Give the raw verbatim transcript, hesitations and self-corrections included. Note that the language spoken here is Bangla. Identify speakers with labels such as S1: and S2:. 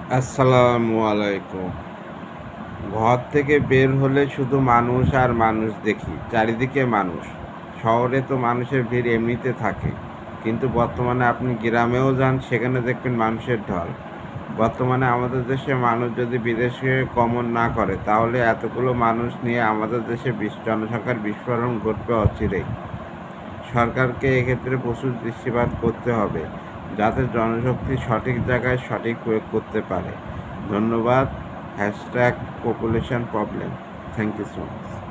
S1: আসসালামু আলাইকুম। ঘর থেকে বের হলে শুধু মানুষ আর মানুষ দেখি, চারিদিকে মানুষ। শহরে তো মানুষের ভিড় এমনিতে থাকে, কিন্তু বর্তমানে আপনি গ্রামেও যান, সেখানে দেখবেন মানুষের ঢল। বর্তমানে আমাদের দেশে মানুষ যদি বিদেশে গমন না করে, তাহলে এতগুলো মানুষ নিয়ে আমাদের দেশে বিশ জনসংখ্যার বিস্ফোরণ ঘটবে অচিরেই। সরকারকে এক্ষেত্রে প্রচুর দৃষ্টিপাত করতে হবে, যাতে জনশক্তি সঠিক জায়গায় সঠিক প্রয়োগ করতে পারে। ধন্যবাদ। Hashtag population problem. Thank you so much.